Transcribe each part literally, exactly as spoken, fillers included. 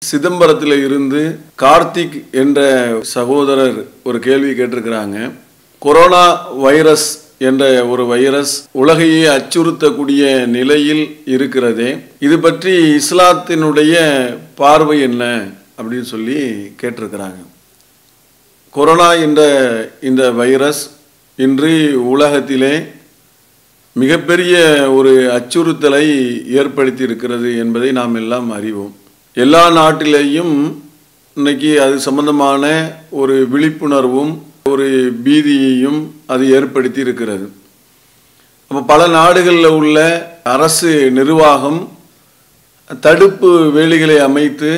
சிதம்பரத்தில் இருந்து கார்த்திக் என்ற சகோதரர் ஒரு கேள்வி கேட்டிருக்கிறாங்க. கொரோனா வைரஸ் என்ற ஒரு வைரஸ் உலகையே அச்சுறுத்தக்கூடிய நிலையில் இருக்கிறதே, இது பற்றி இஸ்லாத்தினுடைய பார்வை என்ன அப்படின்னு சொல்லி கேட்டிருக்கிறாங்க. கொரோனா என்ற இந்த வைரஸ் இன்று உலகத்திலே மிகப்பெரிய ஒரு அச்சுறுத்தலை ஏற்படுத்தி இருக்கிறது என்பதை நாம் எல்லாம் அறிவோம். எல்லா நாட்டிலேயும் இன்னைக்கு அது சம்பந்தமான ஒரு விழிப்புணர்வும் ஒரு பீதியையும் அது ஏற்படுத்தி இருக்கிறது. அப்போ பல நாடுகளில் உள்ள அரசு நிர்வாகம் தடுப்பு வேலிகளை அமைத்து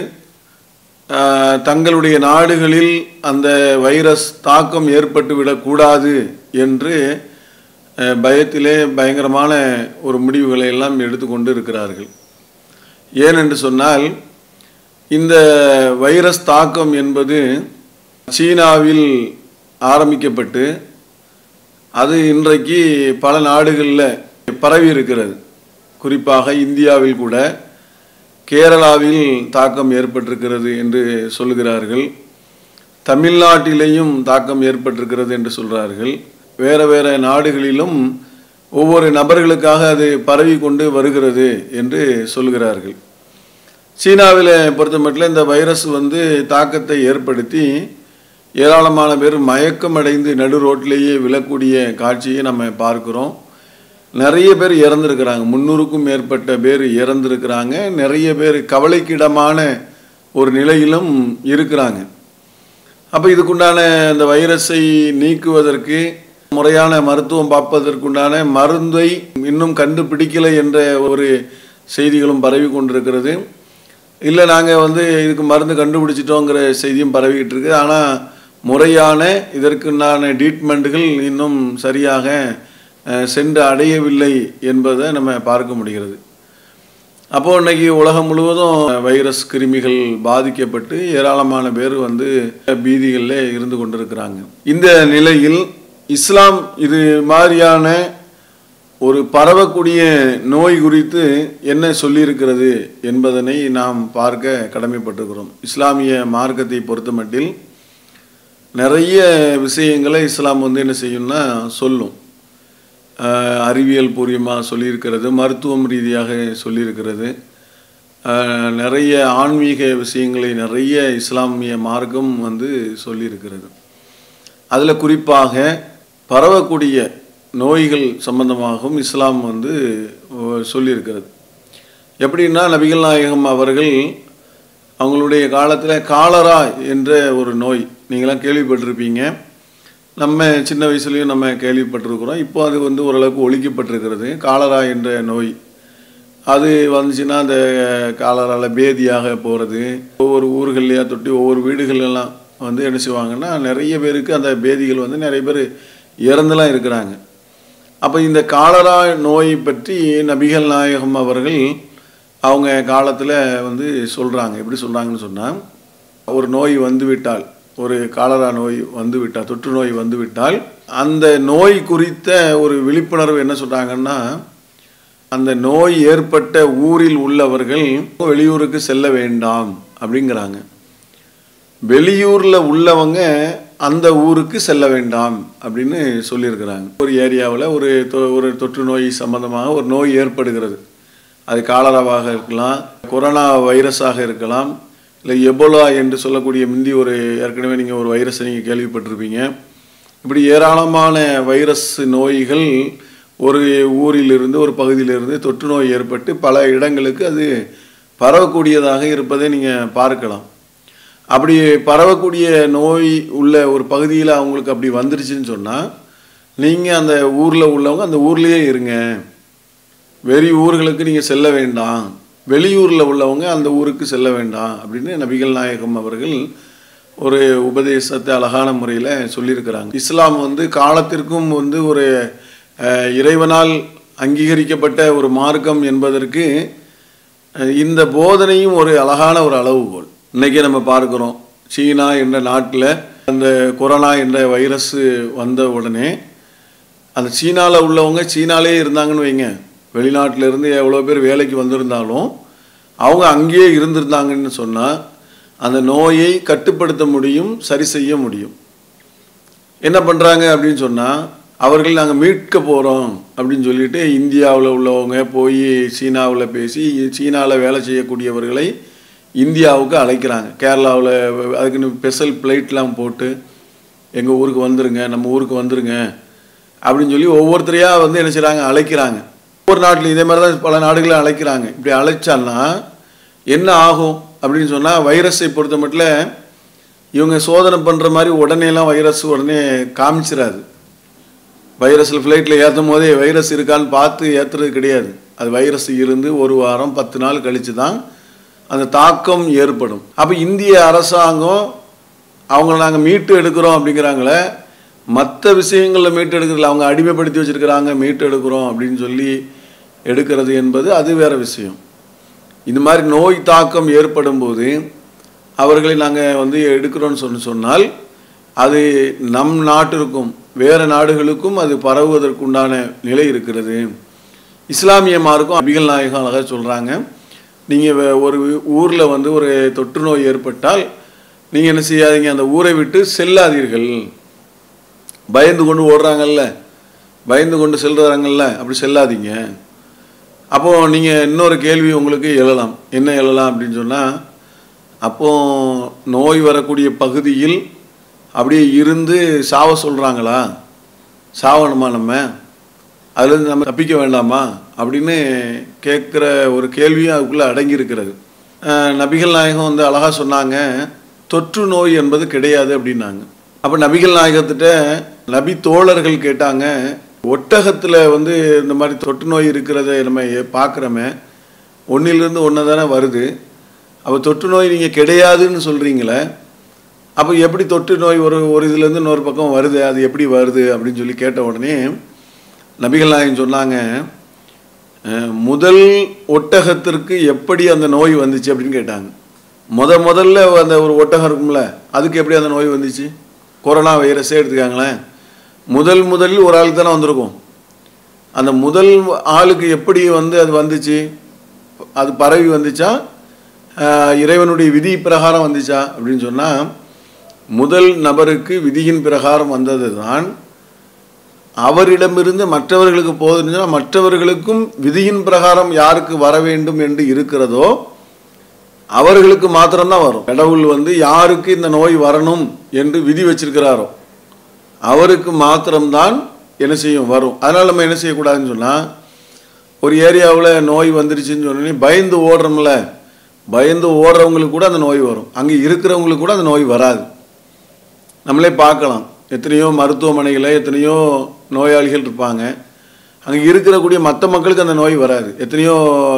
தங்களுடைய நாடுகளில் அந்த வைரஸ் தாக்கம் ஏற்பட்டுவிடக்கூடாது என்று பயத்திலே பயங்கரமான ஒரு முடிவுகளை எல்லாம் எடுத்துக்கொண்டு இருக்கிறார்கள். ஏனென்று சொன்னால், இந்த வைரஸ் தாக்கம் என்பது சீனாவில் ஆரம்பிக்கப்பட்டு அது இன்றைக்கு பல நாடுகளில் பரவி இருக்கிறது. குறிப்பாக இந்தியாவில் கூட கேரளாவில் தாக்கம் ஏற்பட்டிருக்கிறது என்று சொல்கிறார்கள். தமிழ்நாட்டிலேயும் தாக்கம் ஏற்பட்டிருக்கிறது என்று சொல்கிறார்கள். வேறு வேறு நாடுகளிலும் ஒவ்வொரு நபர்களுக்காக அது பரவி கொண்டு வருகிறது என்று சொல்கிறார்கள். சீனாவில் பொறுத்த மட்டும் இந்த வைரஸ் வந்து தாக்கத்தை ஏற்படுத்தி ஏராளமான பேர் மயக்கமடைந்து நடு ரோட்டிலேயே விழக்கூடிய காட்சியை நம்ம பார்க்குறோம். நிறைய பேர் இறந்துருக்கிறாங்க. முன்னூறுக்கும் மேற்பட்ட பேர் இறந்துருக்கிறாங்க. நிறைய பேர் கவலைக்கிடமான ஒரு நிலையிலும் இருக்கிறாங்க. அப்போ இதுக்குண்டான இந்த வைரஸை நீக்குவதற்கு முறையான மருத்துவம் பார்ப்பதற்குண்டான மருந்தை இன்னும் கண்டுபிடிக்கலை என்ற ஒரு செய்திகளும் பரவி கொண்டிருக்கிறது. இல்லை, நாங்கள் வந்து இதுக்கு மருந்து கண்டுபிடிச்சிட்டோங்கிற செய்தியும் பரவிக்கிட்டு இருக்குது. ஆனால் முறையான இதற்குண்டான ட்ரீட்மெண்ட்டுகள் இன்னும் சரியாக சென்று அடையவில்லை என்பதை நம்ம பார்க்க முடிகிறது. அப்போது இன்றைக்கி உலகம் முழுவதும் வைரஸ் கிருமிகள் பாதிக்கப்பட்டு ஏராளமான பேர் வந்து பீதிகளில் இருந்து கொண்டிருக்கிறாங்க. இந்த நிலையில் இஸ்லாம் இது மாதிரியான ஒரு பரவக்கூடிய நோய் குறித்து என்ன சொல்லியிருக்கிறது என்பதனை நாம் பார்க்க கடமைப்பட்டிருக்கிறோம். இஸ்லாமிய மார்க்கத்தை பொறுத்த மட்டில் நிறைய விஷயங்களை இஸ்லாம் வந்து என்ன செய்யும்னா சொல்லும். அறிவியல் பூர்வமாக சொல்லியிருக்கிறது, மருத்துவம் ரீதியாக சொல்லியிருக்கிறது, நிறைய ஆன்மீக விஷயங்களை நிறைய இஸ்லாமிய மார்க்கம் வந்து சொல்லியிருக்கிறது. அதில் குறிப்பாக பரவக்கூடிய நோய்கள் சம்பந்தமாகவும் இஸ்லாம் வந்து சொல்லியிருக்கிறது. எப்படின்னா, நபிகள் நாயகம் அவர்கள் அவங்களுடைய காலத்தில் காலரா என்ற ஒரு நோய் நீங்களாம் கேள்விப்பட்டிருப்பீங்க. நம்ம சின்ன வயசுலேயும் நம்ம கேள்விப்பட்டிருக்கிறோம். இப்போ அது வந்து ஓரளவுக்கு ஒழிக்கப்பட்டிருக்கிறது. காலரா என்ற நோய் அது வந்துச்சுன்னா அந்த காலரால் பேதியாக போகிறது, ஒவ்வொரு ஊர்கள்லையா தொட்டி ஒவ்வொரு வீடுகளெல்லாம் வந்து என்ன செய்வாங்கன்னா நிறைய பேருக்கு அந்த பேதிகள் வந்து நிறைய பேர் இறந்துலாம் இருக்கிறாங்க. அப்போ இந்த காலரா நோய் பற்றி நபிகள் நாயகம் அவர்கள் அவங்க காலத்தில் வந்து சொல்கிறாங்க. எப்படி சொல்கிறாங்கன்னு சொன்னால், ஒரு நோய் வந்துவிட்டால், ஒரு காலரா நோய் வந்துவிட்டால், தொற்று நோய் வந்துவிட்டால் அந்த நோய் குறித்த ஒரு விழிப்புணர்வு என்ன சொல்கிறாங்கன்னா, அந்த நோய் ஏற்பட்ட ஊரில் உள்ளவர்கள் வெளியூருக்கு செல்ல வேண்டாம் அப்படிங்கிறாங்க. வெளியூரில் உள்ளவங்க அந்த ஊருக்கு செல்ல வேண்டாம் அப்படின்னு சொல்லியிருக்கிறாங்க. ஒரு ஏரியாவில் ஒரு ஒரு தொற்று நோய் சம்பந்தமாக ஒரு நோய் ஏற்படுகிறது. அது காலராவாக இருக்கலாம், கொரோனா வைரஸாக இருக்கலாம், இல்லை எபோலா என்று சொல்லக்கூடிய முந்தி ஒரு ஏற்கனவே நீங்கள் ஒரு வைரஸை நீங்கள் கேள்விப்பட்டிருப்பீங்க. இப்படி ஏராளமான வைரஸ் நோய்கள் ஒரு ஊரிலிருந்து ஒரு பகுதியிலிருந்து தொற்று நோய் ஏற்பட்டு பல இடங்களுக்கு அது பரவக்கூடியதாக இருப்பதை நீங்கள் பார்க்கலாம். அப்படி பரவக்கூடிய நோய் உள்ள ஒரு பகுதியில் அவங்களுக்கு அப்படி வந்துருச்சுன்னு சொன்னால், நீங்கள் அந்த ஊரில் உள்ளவங்க அந்த ஊர்லேயே இருங்க, வெளி ஊர்களுக்கு நீங்கள் செல்ல வேண்டாம், வெளியூரில் உள்ளவங்க அந்த ஊருக்கு செல்ல வேண்டாம் அப்படின்னு நபிகள் நாயகம் அவர்கள் ஒரு உபதேசத்தை அழகான முறையில் சொல்லியிருக்கிறாங்க. இஸ்லாம் வந்து காலத்திற்கும் வந்து ஒரு இறைவனால் அங்கீகரிக்கப்பட்ட ஒரு மார்க்கம் என்பதற்கு இந்த போதனையும் ஒரு அழகான ஒரு அளவுகோல். இன்றைக்கி நம்ம பார்க்குறோம், சீனா என்ற நாட்டில் அந்த கொரோனா என்ற வைரஸ் வந்த உடனே அந்த சீனாவில் உள்ளவங்க சீனாலே இருந்தாங்கன்னு வைங்க, வெளிநாட்டிலேருந்து எவ்வளோ பேர் வேலைக்கு வந்திருந்தாலும் அவங்க அங்கேயே இருந்திருந்தாங்கன்னு சொன்னால் அந்த நோயை கட்டுப்படுத்த முடியும், சரி செய்ய முடியும். என்ன பண்ணுறாங்க அப்படின்னு சொன்னால், அவர்கள் நாங்கள் மீட்க போகிறோம் அப்படின்னு சொல்லிட்டு இந்தியாவில் உள்ளவங்க போய் சீனாவில் பேசி சீனாவில் வேலை செய்யக்கூடியவர்களை இந்தியாவுக்கு அழைக்கிறாங்க. கேரளாவில் அதுக்குன்னு ஸ்பெஷல் ஃப்ளைட்லாம் போட்டு எங்கள் ஊருக்கு வந்துருங்க, நம்ம ஊருக்கு வந்துருங்க அப்படின்னு சொல்லி ஒவ்வொருத்தரையாக வந்து என்ன செய்கிறாங்க, அழைக்கிறாங்க. ஒவ்வொரு நாட்டிலும் இதே மாதிரி தான் பல நாடுகளை அழைக்கிறாங்க. இப்படி அழைச்சான்னா என்ன ஆகும் அப்படின்னு சொன்னால், வைரஸை பொறுத்த மட்டும் இவங்க சோதனை பண்ணுற மாதிரி உடனேலாம் வைரஸ் உடனே காமிச்சிடாது. வைரஸில் ஃப்ளைட்டில் ஏற்றும் போதே வைரஸ் இருக்கான்னு பார்த்து ஏற்றுறது கிடையாது. அது வைரஸ் இருந்து ஒரு வாரம் பத்து நாள் கழித்து தான் அந்த தாக்கம் ஏற்படும். அப்போ இந்திய அரசாங்கம் அவங்கள நாங்கள் மீட்டு எடுக்கிறோம் அப்படிங்கிறாங்களே, மற்ற விஷயங்களில் மீட்டு எடுக்கிறதுல அவங்க அடிமைப்படுத்தி வச்சுருக்கிறாங்க, மீட்டு எடுக்கிறோம் அப்படின்னு சொல்லி எடுக்கிறது என்பது அது வேறு விஷயம். இந்த மாதிரி நோய் தாக்கம் ஏற்படும் போது அவர்களை நாங்கள் வந்து எடுக்கிறோன்னு சொல்லி சொன்னால் அது நம் நாட்டிற்கும் வேறு நாடுகளுக்கும் அது பரவுவதற்குண்டான நிலை இருக்கிறது. இஸ்லாமிய மார்க்கம் நபிகள் நாயகம் அழகாக சொல்கிறாங்க, நீங்கள் ஒரு ஊரில் வந்து ஒரு தொற்று நோய் ஏற்பட்டால் நீங்கள் என்ன செய்யாதீங்க, அந்த ஊரை விட்டு செல்லாதீர்கள். பயந்து கொண்டு ஓடுறாங்கல்ல, பயந்து கொண்டு செல்றாங்கல்ல, அப்படி செல்லாதீங்க. அப்போது நீங்கள் இன்னொரு கேள்வி உங்களுக்கு எழலாம். என்ன எழலாம் அப்படின்னு சொன்னால், அப்போது நோய் வரக்கூடிய பகுதியில் அப்படியே இருந்து சாவ சொல்கிறாங்களா, சாவணுமா, நம்ம அதுலேருந்து நம்ம தப்பிக்க வேண்டாமா அப்படின்னு கேட்குற ஒரு கேள்வியும் அதுக்குள்ளே அடங்கியிருக்கிறது. நபிகள் நாயகம் வந்து அழகாக சொன்னாங்க, தொற்று நோய் என்பது கிடையாது அப்படின்னாங்க. அப்போ நபிகள் நாயகத்திட்ட நபி தோழர்கள் கேட்டாங்க, ஒட்டகத்தில் வந்து இந்த மாதிரி தொற்று நோய் இருக்கிறத நம்ம பார்க்குறோமே, ஒன்றிலிருந்து ஒன்று தானே வருது, அப்போ தொற்று நோய் நீங்கள் கிடையாதுன்னு சொல்கிறீங்களே, அப்போ எப்படி தொற்று நோய் ஒரு ஒரு இதுலேருந்து இன்னொரு பக்கம் வருது, அது எப்படி வருது அப்படின்னு சொல்லி கேட்ட உடனே நபிகள் நாயகம் சொன்னாங்க, முதல் ஒட்டகத்திற்கு எப்படி அந்த நோய் வந்துச்சு அப்படின்னு கேட்டாங்க. முத முதல்ல அந்த ஒரு ஒட்டகம் இருக்கும்ல, அதுக்கு எப்படி அந்த நோய் வந்துச்சு? கொரோனா வைரஸே எடுத்துக்காங்களேன், முதல் முதலில் ஒரு ஆளுக்கு தானே வந்திருக்கும். அந்த முதல் ஆளுக்கு எப்படி வந்து அது வந்துச்சு, அது பரவி வந்துச்சா, இறைவனுடைய விதி பிரகாரம் வந்துச்சா அப்படின்னு சொன்னால், முதல் நபருக்கு விதியின் பிரகாரம் வந்தது தான். அவரிடமிருந்து மற்றவர்களுக்கு போகுதுன்னா மற்றவர்களுக்கும் விதியின் பிரகாரம் யாருக்கு வர வேண்டும் என்று இருக்கிறதோ அவர்களுக்கு மாத்திரம்தான் வரும். கடவுள் வந்து யாருக்கு இந்த நோய் வரணும் என்று விதி வச்சிருக்கிறாரோ அவருக்கு மாத்திரம்தான் என்ன செய்யும், வரும். அதனால் நம்ம என்ன செய்யக்கூடாதுன்னு சொன்னால், ஒரு ஏரியாவில் நோய் வந்துருச்சுன்னு சொன்னோன்னே பயந்து ஓடுறோம்ல, பயந்து ஓடுறவங்களுக்கு கூட அந்த நோய் வரும், அங்கே இருக்கிறவங்களுக்கு கூட அந்த நோய் வராது. நம்மளே பார்க்கலாம், எத்தனையோ மருத்துவமனைகளில் எத்தனையோ நோயாளிகள் இருப்பாங்க, அங்கே இருக்கிறக்கூடிய மற்ற மக்களுக்கு அந்த நோய் வராது. எத்தனையோ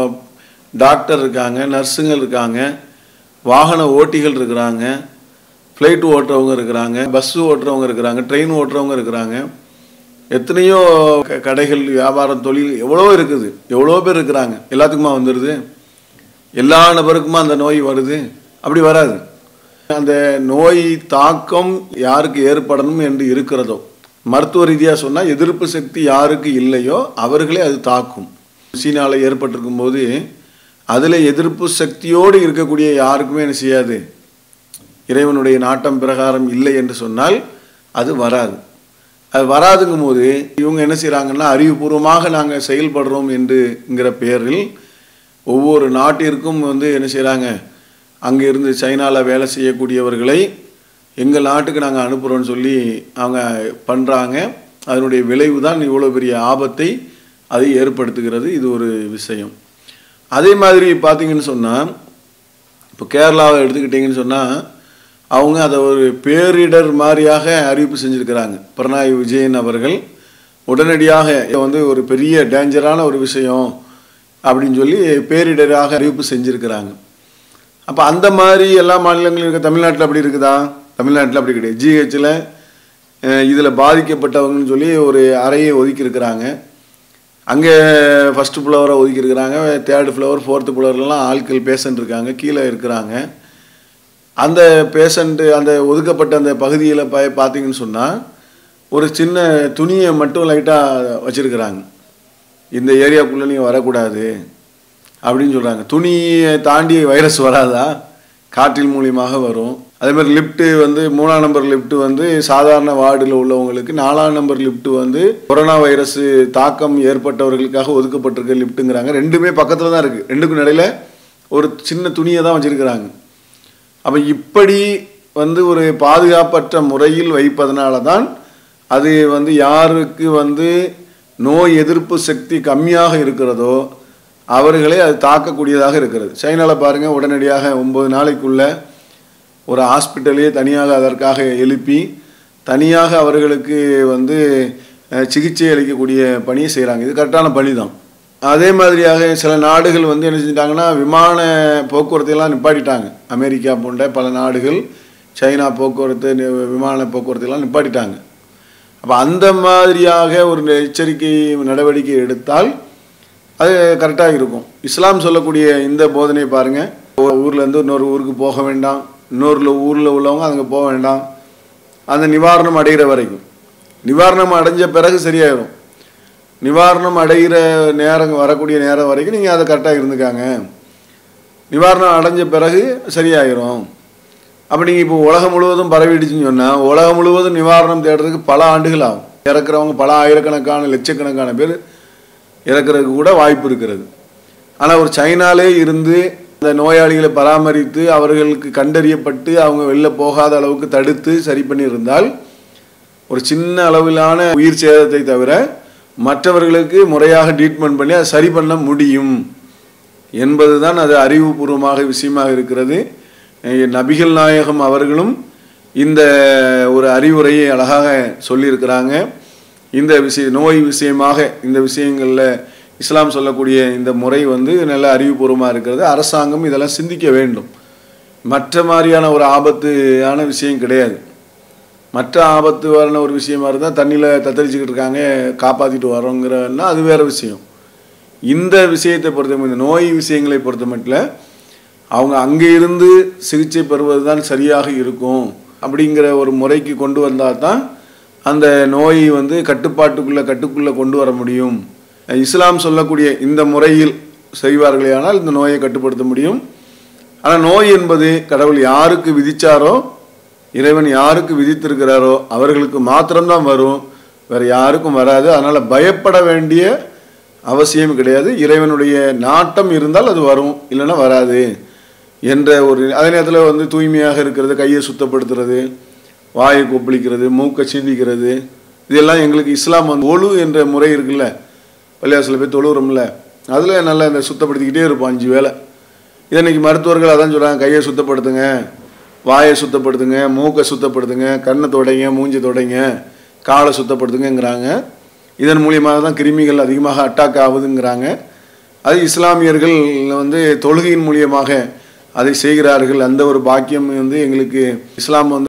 டாக்டர் இருக்காங்க, நர்ஸுங்கள் இருக்காங்க, வாகன ஓட்டிகள் இருக்கிறாங்க, ஃப்ளைட் ஓட்டுறவங்க இருக்கிறாங்க, பஸ்ஸு ஓட்டுறவங்க இருக்கிறாங்க, ட்ரெயின் ஓட்டுறவங்க இருக்கிறாங்க, எத்தனையோ கடைகள், வியாபாரம், தொழில் எவ்வளோ இருக்குது, எவ்வளோ பேர் இருக்கிறாங்க. எல்லாத்துக்குமா வந்துடுது? எல்லா நபருக்குமா அந்த நோய் வருது? அப்படி வராது. அந்த நோய் தாக்கம் யாருக்கு ஏற்படணும் என்று இருக்கிறதோ, மருத்துவ ரீதியாக சொன்னால் எதிர்ப்பு சக்தி யாருக்கு இல்லையோ அவர்களே அது தாக்கும். சீனாவில் ஏற்பட்டிருக்கும் போது அதில் எதிர்ப்பு சக்தியோடு இருக்கக்கூடிய யாருக்குமே என்ன செய்யாது, இறைவனுடைய நாட்டம் பிரகாரம் இல்லை என்று சொன்னால் அது வராது. அது வராதுங்கும் போது இவங்க என்ன செய்கிறாங்கன்னா, அறிவுபூர்வமாக நாங்கள் செயல்படுறோம் என்றுங்கிற பேரில் ஒவ்வொரு நாட்டிற்கும் வந்து என்ன செய்கிறாங்க, அங்கே இருந்து சைனாவில் வேலை செய்யக்கூடியவர்களை எங்கள் நாட்டுக்கு நாங்கள் அனுப்புகிறோன்னு சொல்லி அவங்க பண்ணுறாங்க. அதனுடைய விளைவு தான் இவ்வளோ பெரிய ஆபத்தை அதை ஏற்படுத்துகிறது. இது ஒரு விஷயம். அதே மாதிரி பார்த்தீங்கன்னு சொன்னால், இப்போ கேரளாவை எடுத்துக்கிட்டிங்கன்னு சொன்னால் அவங்க அதை ஒரு பேரிடர் மாதிரியாக அறிவிப்பு செஞ்சுருக்கிறாங்க. பினராயி விஜயன் அவர்கள் உடனடியாக வந்து ஒரு பெரிய டேஞ்சரான ஒரு விஷயம் அப்படின்னு சொல்லி பேரிடராக அறிவிப்பு செஞ்சுருக்கிறாங்க. அப்போ அந்த மாதிரி எல்லா மாநிலங்களும் இருக்க, தமிழ்நாட்டில் அப்படி இருக்குதா? தமிழ்நாட்டில் அப்படி கிடையாது. ஜிஹெச்சில் இதில் பாதிக்கப்பட்டவங்கன்னு சொல்லி ஒரு அறையை ஒதுக்கியிருக்கிறாங்க. அங்கே ஃபஸ்ட்டு ஃப்ளோரை ஒதுக்கியிருக்கிறாங்க, தேர்டு ஃப்ளோர், ஃபோர்த்து ஃப்ளோர்லாம் ஆட்கள் பேஷண்ட் இருக்காங்க, கீழே இருக்கிறாங்க. அந்த பேஷண்ட்டு அந்த ஒதுக்கப்பட்ட அந்த பகுதியில் ப பார்த்தீங்கன்னு சொன்னால் ஒரு சின்ன துணியை மட்டும் லைட்டாக வச்சுருக்கிறாங்க. இந்த ஏரியாவுக்குள்ளே நீங்கள் வரக்கூடாது அப்படின்னு சொல்கிறாங்க. துணியை தாண்டி வைரஸ் வராதா? காற்றில் மூலியமாக வரும். அதே மாதிரி லிஃப்ட்டு வந்து மூணாம் நம்பர் லிஃப்ட்டு வந்து சாதாரண வார்டில் உள்ளவங்களுக்கு, நாலாம் நம்பர் லிஃப்ட்டு வந்து கொரோனா வைரஸ் தாக்கம் ஏற்பட்டவர்களுக்காக ஒதுக்கப்பட்டிருக்க லிஃப்ட்டுங்கிறாங்க. ரெண்டுமே பக்கத்தில் தான் இருக்குது. ரெண்டுக்கும் இடையில ஒரு சின்ன துணியை தான் வச்சுருக்கிறாங்க. அப்போ இப்படி வந்து ஒரு பாதுகாப்பற்ற முறையில் வைப்பதனால தான் அது வந்து யாருக்கு வந்து நோய் எதிர்ப்பு சக்தி கம்மியாக இருக்கிறதோ அவர்களே அது தாக்கக்கூடியதாக இருக்கிறது. சைனாவில் பாருங்கள், உடனடியாக ஒம்பது நாளைக்குள்ள ஒரு ஹாஸ்பிட்டலே தனியாக அதற்காக எழுப்பி தனியாக அவர்களுக்கு வந்து சிகிச்சை அளிக்கக்கூடிய பணியை செய்கிறாங்க. இது கரெக்டான பணி தான். அதே மாதிரியாக சில நாடுகள் வந்து என்ன செஞ்சிட்டாங்கன்னா, விமான போக்குவரத்தையெல்லாம் நிப்பாட்டிட்டாங்க. அமெரிக்கா போன்ற பல நாடுகள் சைனா போக்குவரத்து விமான போக்குவரத்தையெல்லாம் நிப்பாட்டிட்டாங்க. அப்போ அந்த மாதிரியாக ஒரு எச்சரிக்கை நடவடிக்கை எடுத்தால் அது கரெக்டாக இருக்கும். இஸ்லாம் சொல்லக்கூடிய இந்த போதனை பாருங்கள், ஒரு ஊர்லேருந்து இன்னொரு ஊருக்கு போக வேண்டாம், இன்னொரு ஊரில் உள்ளவங்க அங்கே போக வேண்டாம், அந்த நிவாரணம் அடைகிற வரைக்கும். நிவாரணம் அடைஞ்ச பிறகு சரியாயிடும். நிவாரணம் அடைகிற நேரம் வரக்கூடிய நேரம் வரைக்கும் நீங்கள் அதை கரெக்டாக இருந்துக்காங்க. நிவாரணம் அடைஞ்ச பிறகு சரியாயிரும். அப்போ நீங்கள் இப்போ உலகம் முழுவதும் பரவிடுச்சுன்னு சொன்னால் உலகம் முழுவதும் நிவாரணம் தேடுறதுக்கு பல ஆண்டுகள் ஆகும். இறக்குறவங்க பல ஆயிரக்கணக்கான லட்சக்கணக்கான பேர் இறக்குறதுக்கு கூட வாய்ப்பு இருக்கிறது. ஆனால் ஒரு சைனாலே இருந்து அந்த நோயாளிகளை பராமரித்து அவர்களுக்கு கண்டறியப்பட்டு அவங்க வெளில போகாத அளவுக்கு தடுத்து சரி பண்ணியிருந்தால் ஒரு சின்ன அளவிலான உயிர் சேதத்தை தவிர மற்றவர்களுக்கு முறையாக ட்ரீட்மெண்ட் பண்ணி அதை சரி பண்ண முடியும் என்பது தான் அது அறிவுபூர்வமாக விஷயமாக இருக்கிறது. நபிகள் நாயகம் அவர்களும் இந்த ஒரு அறிவுரையை அழகாக சொல்லியிருக்கிறாங்க. இந்த விஷய நோய் விஷயமாக இந்த விஷயங்களில் இஸ்லாம் சொல்லக்கூடிய இந்த முறை வந்து நல்ல அறிவுபூர்வமாக இருக்கிறது. அரசாங்கம் இதெல்லாம் சிந்திக்க வேண்டும். மற்ற மாதிரியான ஒரு ஆபத்தான விஷயம் கிடையாது. மற்ற ஆபத்து வரன ஒரு விஷயமா இருந்தால் தண்ணியில் தத்தளிச்சுக்கிட்டு இருக்காங்க, காப்பாற்றிட்டு வரோங்கிறன்னா அது வேறு விஷயம். இந்த விஷயத்தை பொறுத்த இந்த நோய் விஷயங்களை பொறுத்த மட்டும் அவங்க அங்கே இருந்து சிகிச்சை பெறுவது தான் சரியாக இருக்கும். அப்படிங்கிற ஒரு முறைக்கு கொண்டு வந்தால் தான் அந்த நோய் வந்து கட்டுப்பாட்டுக்குள்ளே கட்டுக்குள்ளே கொண்டு வர முடியும். இஸ்லாம் சொல்லக்கூடிய இந்த முறையில் செய்வார்களே ஆனால் இந்த நோயை கட்டுப்படுத்த முடியும். ஆனால் நோய் என்பது கடவுள் யாருக்கு விதித்தாரோ, இறைவன் யாருக்கு விதித்திருக்கிறாரோ அவர்களுக்கு மாத்திரம்தான் வரும், வேறு யாருக்கும் வராது. அதனால் பயப்பட வேண்டிய அவசியம் கிடையாது. இறைவனுடைய நாட்டம் இருந்தால் அது வரும், இல்லைன்னா வராது என்ற ஒரு. அதே நேரத்தில் வந்து தூய்மையாக இருக்கிறது, கையை சுத்தப்படுத்துறது, வாயை கொப்பளிக்கிறது, மூக்கை சிந்திக்கிறது, இதெல்லாம் எங்களுக்கு இஸ்லாம் வந்து ஒழு என்ற முறை இருக்குல்ல, பள்ளியாசில் போய் தொழுகிறோம்ல, அதில் நல்லா இந்த சுத்தப்படுத்திக்கிட்டே இருப்போம் அஞ்சு வேலை. இதன்னைக்கு மருத்துவர்கள் அதான் சொல்கிறாங்க, கையை சுத்தப்படுத்துங்க, வாயை சுத்தப்படுத்துங்க, மூக்கை சுத்தப்படுத்துங்க, கண்ணை தொடைங்க, மூஞ்சி தொடைங்க, காலை சுத்தப்படுத்துங்கிறாங்க. இதன் மூலியமாக தான் கிருமிகள் அதிகமாக அட்டாக் ஆகுதுங்கிறாங்க. அது இஸ்லாமியர்கள் வந்து தொழுகையின் மூலியமாக அதை செய்கிறார்கள். அந்த ஒரு பாக்கியம் வந்து எங்களுக்கு இஸ்லாம் வந்து